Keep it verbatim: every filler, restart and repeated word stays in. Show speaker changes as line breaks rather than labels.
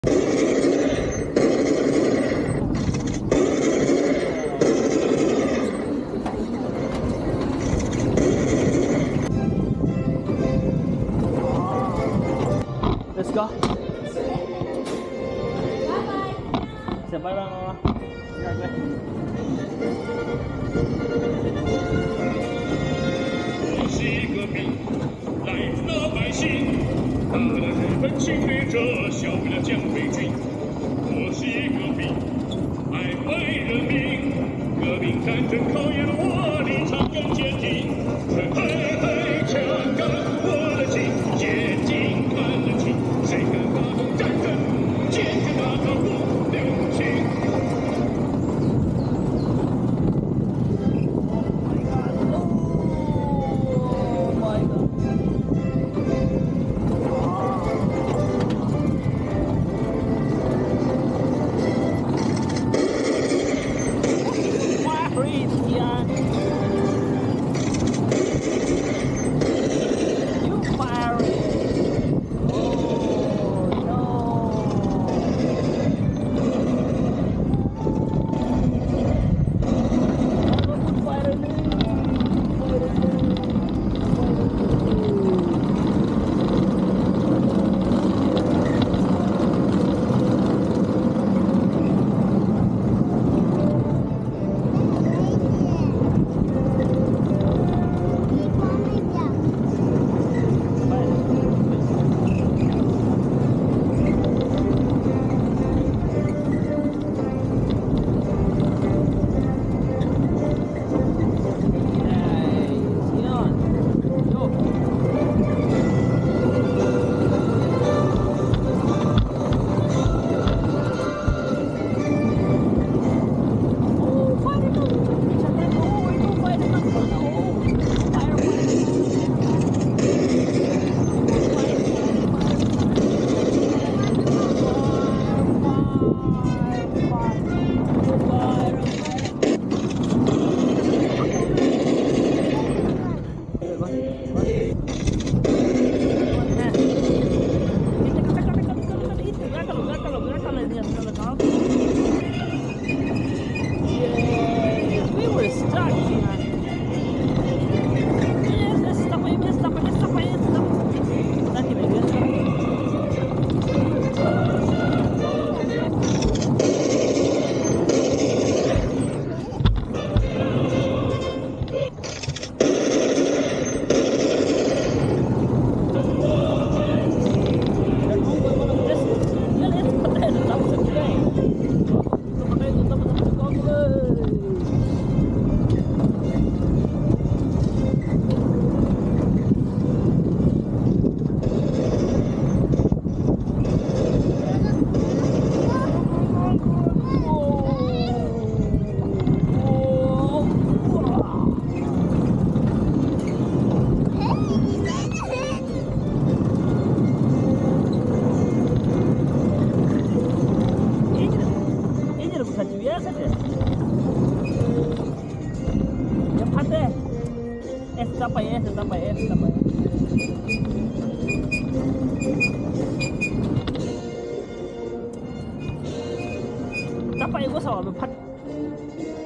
Let's go. Say bye bye, Mama. Bye bye.
我是革命，来自老百姓，打了日本侵略者，消灭了蒋匪军。我是革命，爱为人民，革命战争考验了我立场更坚定。嘿嘿，枪杆我的心，眼睛看得清，谁敢发动战争，坚决打倒不留情。
Sampai ya, sampai ya, sampai ya. Sampai gua sama berpat.